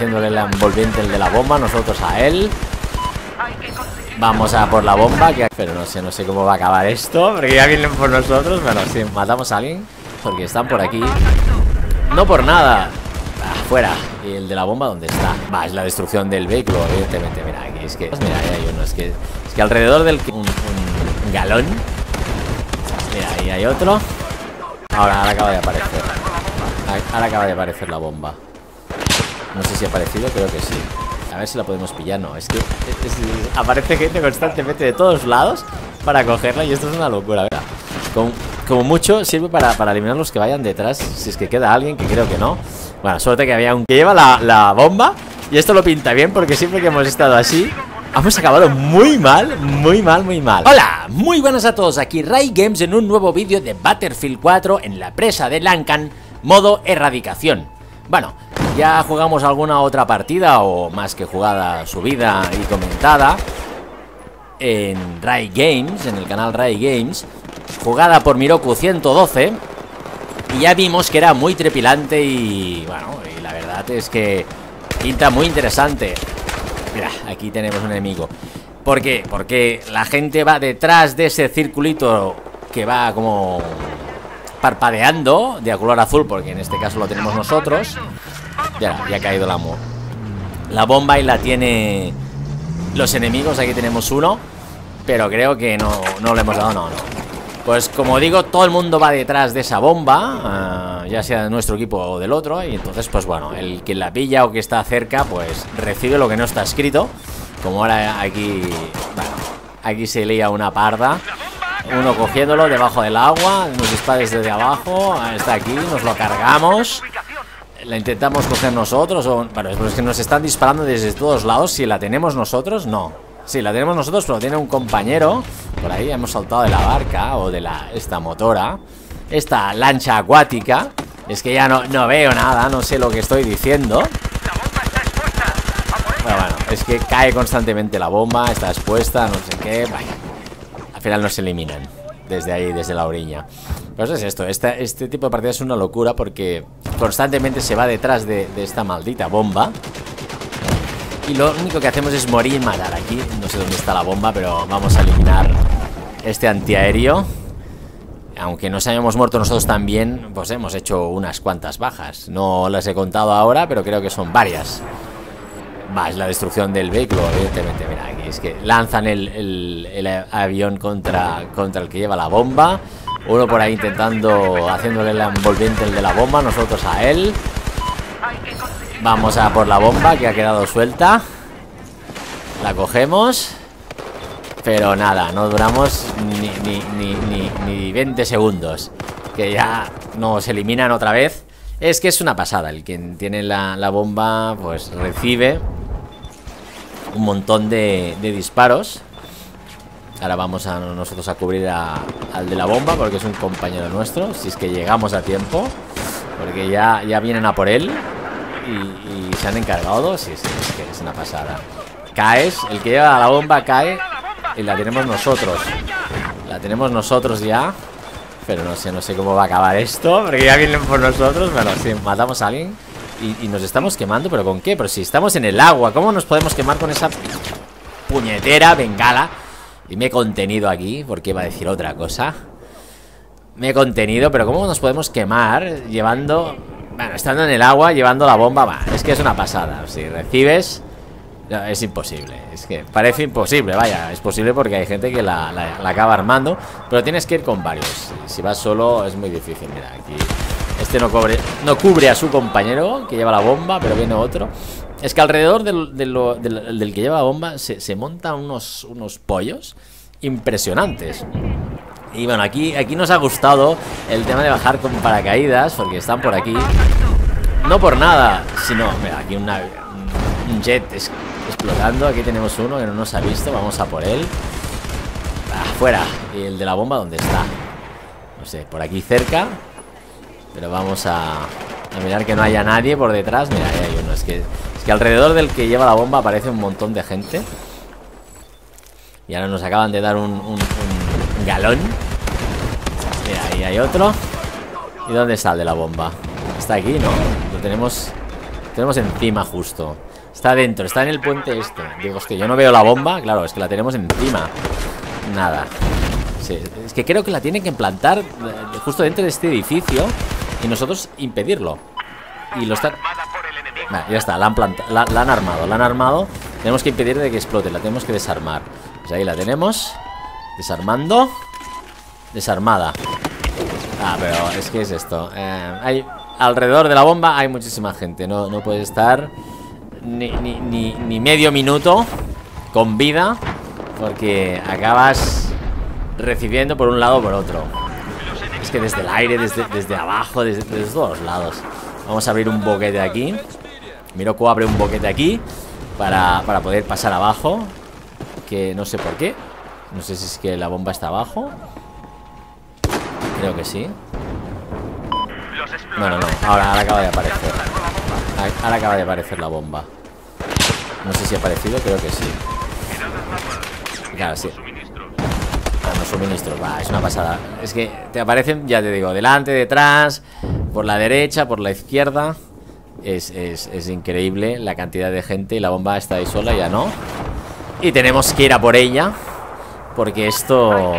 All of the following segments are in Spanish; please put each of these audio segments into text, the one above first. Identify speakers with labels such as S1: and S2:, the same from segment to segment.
S1: haciéndole la envolviente el de la bomba, nosotros a él. Vamos a por la bomba, pero no sé cómo va a acabar esto, porque ya vienen por nosotros. Bueno, si matamos a alguien, porque están por aquí. No por nada. Fuera. ¿Y el de la bomba dónde está? Va, es la destrucción del vehículo, evidentemente. Mira, aquí es que... Mira, ahí hay uno. Es que alrededor del... Un galón. Mira, ahí hay otro. Ahora acaba de aparecer. Ahora acaba de aparecer la bomba. No sé si ha aparecido, creo que sí. A ver si la podemos pillar. No, es que aparece gente constantemente de todos lados para cogerla y esto es una locura, ¿verdad? Como mucho sirve para eliminar los que vayan detrás. Si es que queda alguien, que creo que no. Bueno, suerte que había un que lleva la bomba. Y esto lo pinta bien porque siempre que hemos estado así hemos acabado muy mal, muy mal, muy mal. Hola, muy buenas a todos, aquí Ray Games en un nuevo vídeo de Battlefield 4 en la presa de Lankan, modo erradicación. Bueno, ya jugamos alguna otra partida, o más que jugada, subida y comentada en Ray Games, en el canal Ray Games, jugada por Miroku 112. Y ya vimos que era muy trepidante y bueno, y la verdad es que pinta muy interesante. Mira, aquí tenemos un enemigo. ¿Por qué? Porque la gente va detrás de ese circulito que va como parpadeando de color azul, porque en este caso lo tenemos nosotros. Ya ha caído la bomba y la tiene los enemigos. Aquí tenemos uno, pero creo que no le hemos dado, no. Pues como digo, todo el mundo va detrás de esa bomba, ya sea de nuestro equipo o del otro. Y entonces, pues bueno, el que la pilla o que está cerca, pues recibe lo que no está escrito. Como ahora aquí, bueno, aquí se lía una parda. Uno cogiéndolo debajo del agua, nos dispara desde abajo. Está aquí, nos lo cargamos. La intentamos coger nosotros o... Bueno, es que nos están disparando desde todos lados. Si la tenemos nosotros, no. Sí, la tenemos nosotros, pero tiene un compañero. Por ahí hemos saltado de la barca o de esta motora, esta lancha acuática. Es que ya no veo nada, no sé lo que estoy diciendo. Bueno, es que cae constantemente la bomba, está expuesta, no sé qué. Vaya, al final nos eliminan desde ahí, desde la orilla. Pues es esto, este tipo de partida es una locura porque constantemente se va detrás de esta maldita bomba. Y lo único que hacemos es morir y matar. Aquí no sé dónde está la bomba, pero vamos a eliminar este antiaéreo. Aunque nos hayamos muerto nosotros también, pues hemos hecho unas cuantas bajas. No las he contado ahora, pero creo que son varias. Va, es la destrucción del vehículo, evidentemente. Mira, aquí es que lanzan el avión contra el que lleva la bomba. Uno por ahí intentando, haciéndole la envolviente el de la bomba, nosotros a él. Vamos a por la bomba que ha quedado suelta. La cogemos. Pero nada, no duramos ni 20 segundos. Que ya nos eliminan otra vez. Es que es una pasada. El quien tiene la bomba pues recibe un montón de disparos. Ahora vamos nosotros a cubrir al de la bomba, porque es un compañero nuestro. Si es que llegamos a tiempo, porque ya vienen a por él. Y se han encargado. Sí, es que es una pasada. Caes, el que lleva la bomba cae. Y la tenemos nosotros. La tenemos nosotros ya. Pero no sé cómo va a acabar esto, porque ya vienen por nosotros. Bueno, si matamos a alguien y nos estamos quemando. ¿Pero con qué? Pero si estamos en el agua, ¿cómo nos podemos quemar con esa puñetera bengala? Y me he contenido aquí, porque iba a decir otra cosa. Me he contenido, pero ¿cómo nos podemos quemar llevando... Bueno, estando en el agua, llevando la bomba? Va, es que es una pasada. Si recibes... No, es imposible. Es que parece imposible, vaya. Es posible porque hay gente que la acaba armando, pero tienes que ir con varios. Si vas solo es muy difícil. Mira, aquí este no cubre a su compañero que lleva la bomba, pero viene otro. Es que alrededor del que lleva la bomba se montan unos pollos impresionantes. Y bueno, aquí nos ha gustado el tema de bajar con paracaídas, porque están por aquí. No por nada, sino... Mira, aquí un jet explotando. Aquí tenemos uno que no nos ha visto. Vamos a por él. Fuera. ¿Y el de la bomba dónde está? No sé, por aquí cerca. Pero vamos a mirar que no haya nadie por detrás. Mira, ahí hay uno. Es que alrededor del que lleva la bomba aparece un montón de gente. Y ahora nos acaban de dar un galón. Mira, ahí hay otro. ¿Y dónde está el de la bomba? Está aquí, ¿no? Lo tenemos tenemos encima justo. Está dentro, está en el puente este. Digo, hostia, yo no veo la bomba. Claro, es que la tenemos encima. Nada. Sí, es que creo que la tienen que implantar justo dentro de este edificio y nosotros impedirlo. Y lo están... Vale, ya está, la han armado. Tenemos que impedir de que explote, la tenemos que desarmar. Pues ahí la tenemos. Desarmando. Desarmada. Ah, pero es que es esto. Hay alrededor de la bomba hay muchísima gente. No puede estar ni medio minuto con vida, porque acabas recibiendo por un lado o por otro. Es que desde el aire, desde abajo, desde todos los lados. Vamos a abrir un boquete aquí. Miroku abre un boquete aquí para poder pasar abajo. Que no sé por qué. No sé si es que la bomba está abajo. Creo que sí. No, ahora acaba de aparecer. Ahora acaba de aparecer la bomba. No sé si ha aparecido, creo que sí. Claro, sí. Los suministros, va, es una pasada. Es que te aparecen, ya te digo, delante, detrás, por la derecha, por la izquierda. Es increíble la cantidad de gente. Y la bomba está ahí sola, ya no. Y tenemos que ir a por ella, porque esto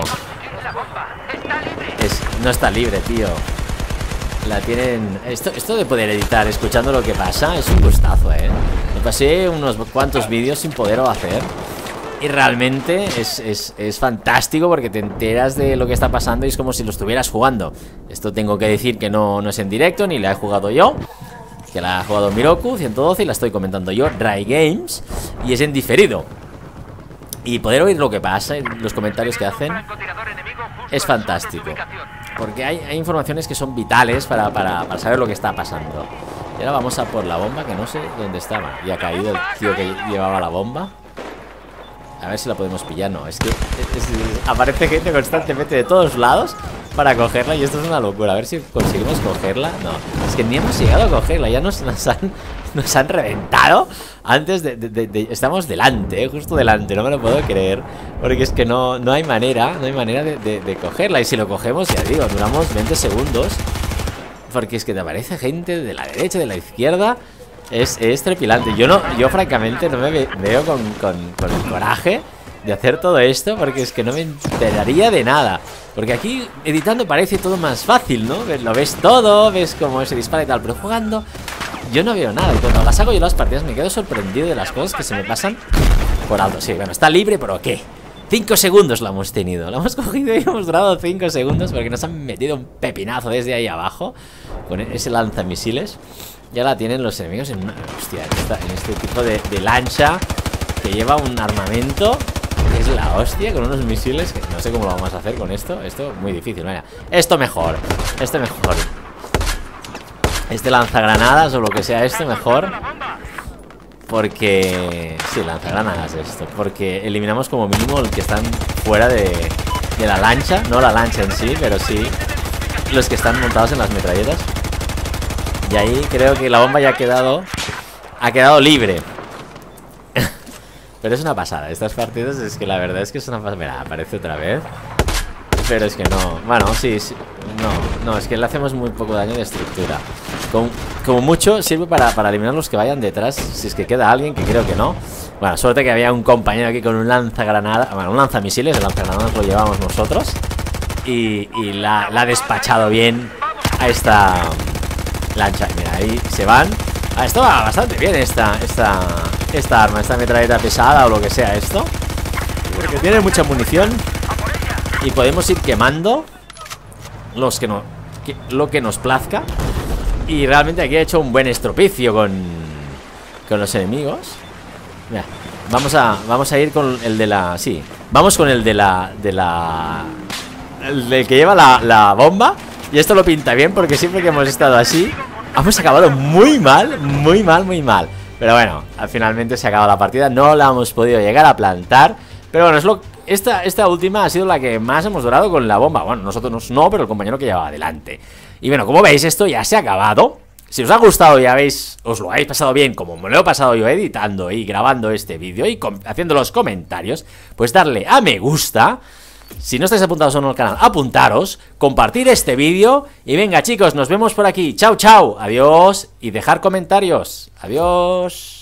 S1: no está libre, tío. La tienen... Esto de poder editar escuchando lo que pasa es un gustazo, Me pasé unos cuantos vídeos sin poderlo hacer. Y realmente es fantástico, porque te enteras de lo que está pasando y es como si lo estuvieras jugando. Esto tengo que decir que no es en directo, ni la he jugado yo, que la ha jugado Miroku 112 y la estoy comentando yo, Rai Games, y es en diferido. Y poder oír lo que pasa y los comentarios que hacen es fantástico, porque hay informaciones que son vitales para saber lo que está pasando. Y ahora vamos a por la bomba, que no sé dónde estaba. Y ha caído el tío que llevaba la bomba. A ver si la podemos pillar. No, es que aparece gente constantemente de todos lados para cogerla, y esto es una locura. A ver si conseguimos cogerla. No, es que ni hemos llegado a cogerla. Ya nos han reventado antes de estamos delante, justo delante. No me lo puedo creer, porque es que no hay manera. No hay manera de cogerla. Y si lo cogemos, ya digo, duramos 20 segundos, porque es que te aparece gente de la derecha, de la izquierda. Es trepilante. Yo francamente no me veo con el coraje de hacer todo esto, porque es que no me enteraría de nada. Porque aquí editando parece todo más fácil, ¿no? Lo ves todo, ves cómo se dispara y tal, pero jugando yo no veo nada. Y cuando las hago yo las partidas me quedo sorprendido de las cosas que se me pasan por alto. Sí, bueno, está libre, pero ¿qué? 5 segundos la hemos tenido. La hemos cogido y hemos durado 5 segundos, porque nos han metido un pepinazo desde ahí abajo con ese lanzamisiles. Ya la tienen los enemigos en una... Hostia, en este tipo de lancha que lleva un armamento que es la hostia, con unos misiles que no sé cómo lo vamos a hacer con esto. Esto muy difícil, vaya. Esto mejor. Este lanzagranadas o lo que sea esto mejor, porque... Sí, lanzagranadas esto, porque eliminamos como mínimo el que están fuera de la lancha. No la lancha en sí, pero sí los que están montados en las metralletas. Y ahí creo que la bomba ya ha quedado libre. Pero es una pasada. Estas partidas es que la verdad es que es una pasada. Mira, aparece otra vez. Pero es que no. Bueno, sí. No, es que le hacemos muy poco daño de estructura. Como mucho sirve para eliminar los que vayan detrás, si es que queda alguien, que creo que no. Bueno, suerte que había un compañero aquí con un lanzagranada. Bueno, un lanzamisiles. El lanzagranadas lo llevamos nosotros. Y la ha despachado bien a esta... lancha, mira, ahí se van. Esto va bastante bien esta arma, esta metralleta pesada o lo que sea esto, porque tiene mucha munición y podemos ir quemando lo que nos plazca. Y realmente aquí ha hecho un buen estropicio con los enemigos. Mira, vamos a ir con el de la... Sí, vamos con el de la... el del que lleva la bomba. Y esto lo pinta bien, porque siempre que hemos estado así hemos acabado muy mal. Pero bueno, finalmente se acaba la partida. No la hemos podido llegar a plantar. Pero bueno, esta última ha sido la que más hemos durado con la bomba. Bueno, nosotros no, pero el compañero que llevaba adelante. Y bueno, como veis, esto ya se ha acabado. Si os ha gustado y os lo habéis pasado bien, como me lo he pasado yo editando y grabando este vídeo y haciendo los comentarios, pues darle a me gusta. Si no estáis apuntados aún al canal, apuntaros, compartir este vídeo. Y venga chicos, nos vemos por aquí. Chao, chao, adiós. Y dejar comentarios. Adiós.